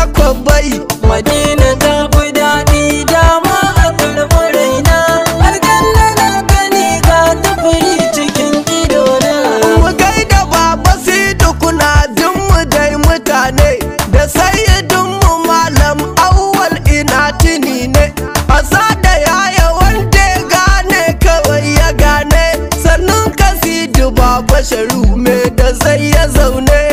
da kwabai. Madina ta fi daɗi dama a karɓi raina. Aljanna na gani ga tafiri cikin idona. Mu gaida baba Sidu kuna jin mu dai mutane, da sayyidinmu malam Awwal ina tuni ne. Asa da yaya wanda ya gane kawai ya gane, sannan ka Sidu baba Sharu me da zai ya zaune.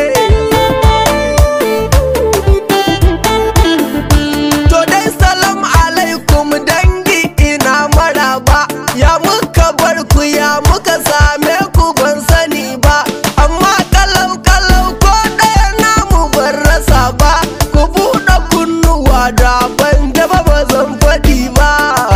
To dai salam alaikum dangi ina maraba, ya muka bar ku ya muka same ku ban sani ba, amma kalau kalau ko ɗaya namu ban rasa ba. Ku buɗe kunnuwa da ban jaba ba zan faɗi ba.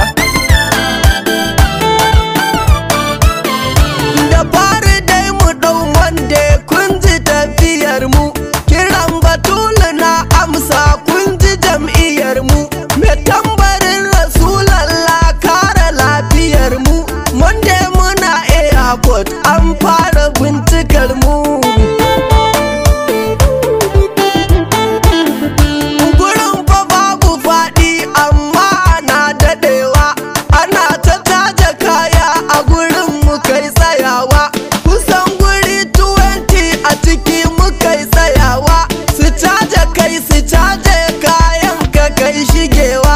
Da fari dai mu ɗau wande kun ji tafiyar mu, kiran Batulu na amsa kun ji jam'iyyar mu, mai tambarin Rasulallah kare lafiyar mu. Wande muna airport an fara bincikar mu. Gurin fa babu faɗi amma ana daɗewa, ana ta taje kaya a gurin mu kai tsayawa. Kusan guri 20 a ciki mu kai tsayawa, su caje kai su caje kayan ka kai shigewa.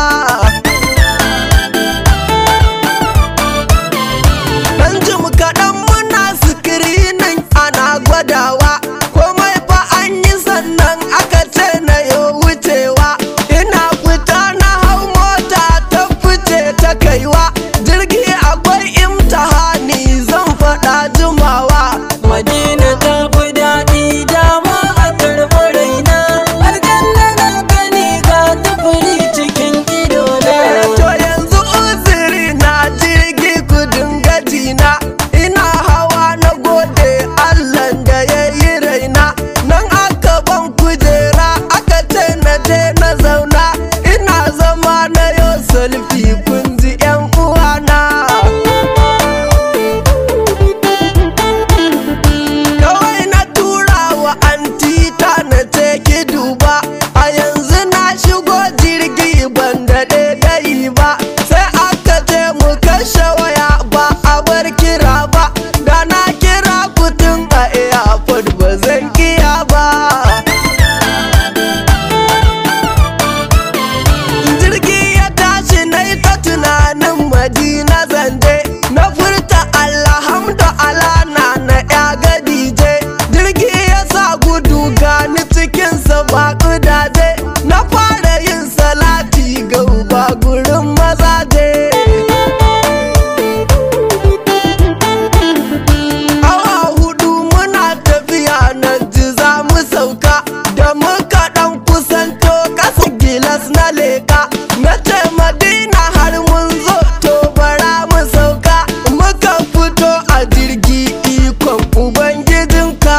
Dan jim kaɗan muna sikirinin ana gwadawa, komai fa an yi sannan aka ce na yo wucewa. Ina fita na hau mota ta fice ta kaiwa, jirgi akwai imtihani zan faɗa jimawa. Madina ta fi daɗi dama a karɓi raina. Aljanna na gani ga tafiri cikin idona. To yanzu uzuri na jirgi gudun gajina, ina hawa na gode Allah da ya yi raina. Nan aka ban kujera aka ce na je na zauna, ina zama na yo sulfi kun ji 'yan uwana. Kawai na tura wa antita na ce ki duba, a yanzu na shigo jirgi ban daɗe dai ba. Sai aka ce mu kashe waya ba a bar kira ba, da na kira kutun a airport ba zan kiya ba. Jirgi ya tashi na yi ta tunanin Madina zanje, na furta alhamdu ala na ya gadije. Jirgi ya sa gudu gani cikinsa ba kudaje, na fara yin salati ga uba gurin mazaje. Awa hudu muna tafiya na ji za mu sauka, da muka ɗan kusanto ƙasa gilas na leka, na ce Madina har mun zo to bara mu sauka. Muka fito a jirgi ikon ubangijinka.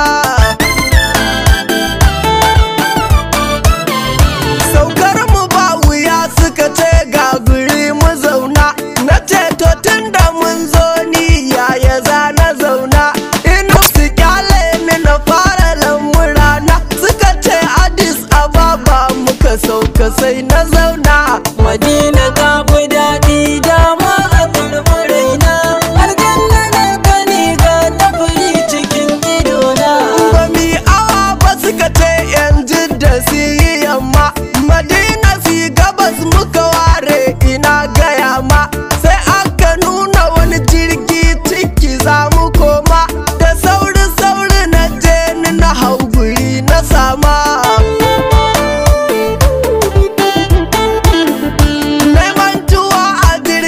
Saukar mu ba wuya suka ce ga guri mu zauna, na ce to tunda mun zo ni yaya za na zauna. Ina su kyale ni na fara lamurana, suka ce Addis Ababa muka sauka sai na zauna. Madina ta fi daɗi dama a karɓi raina. Aljanna na gani ga tafiri cikin idona. Ba mi awa ba suka ce yan Jidda su yi yamma, Madina su yi gabas muka ware ina gaya ma. Sai aka nuna wani jirgi ciki za mu koma, da sauri sauri na je ni na hau guri na sama. Neman tuwa a jirgi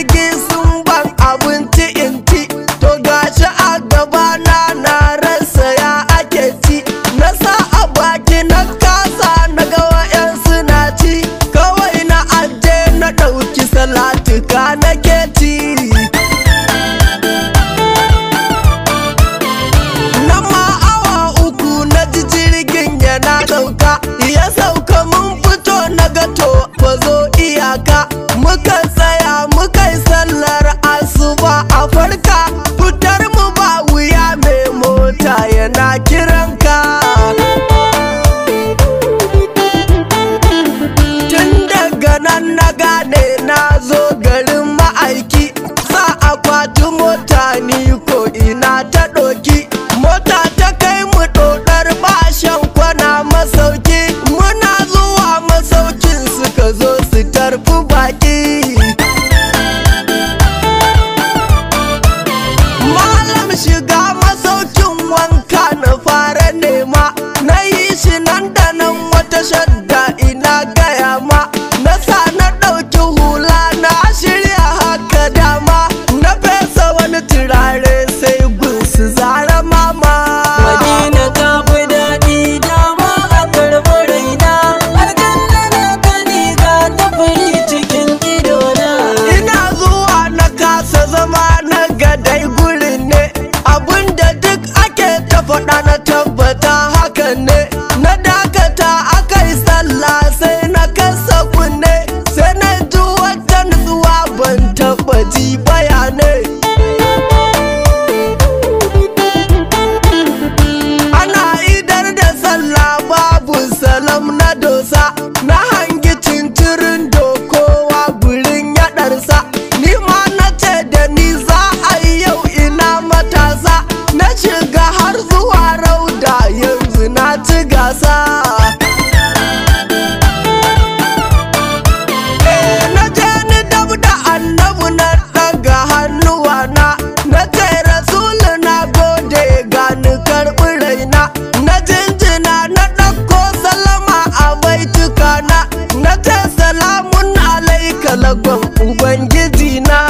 na na ce salamun alaika lagon ubangiji na.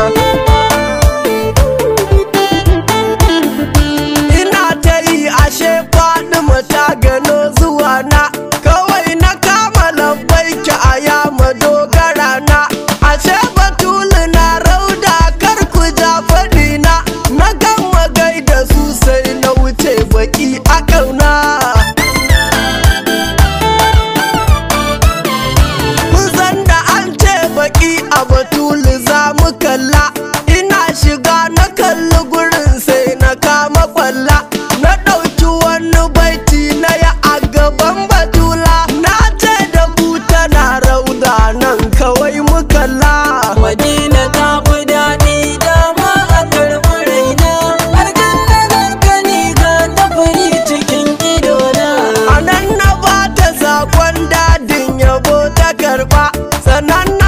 Ina ta yi ashe Fatima ta gano zuwa na, kawai na kama labbaiki a yama dogara na. Ashe Batulu na rauda kar ku ja faɗi na, na gama gaida su sai na wuce baki a ƙauna. Kusan da an ce baki a Batulu za mu kalla, ina shiga na kalli gurin sai na kama kwalla. Na ɗauki wani baiti na ya a gaban Batula, na ce da ku tana rauda nan kawai mu kalla. Madina ta fi daɗi dama a karɓi raina, aljanna na gani ga tafari cikin idona. A nan na ba ta sakon dadin yabo ta karɓa, sannan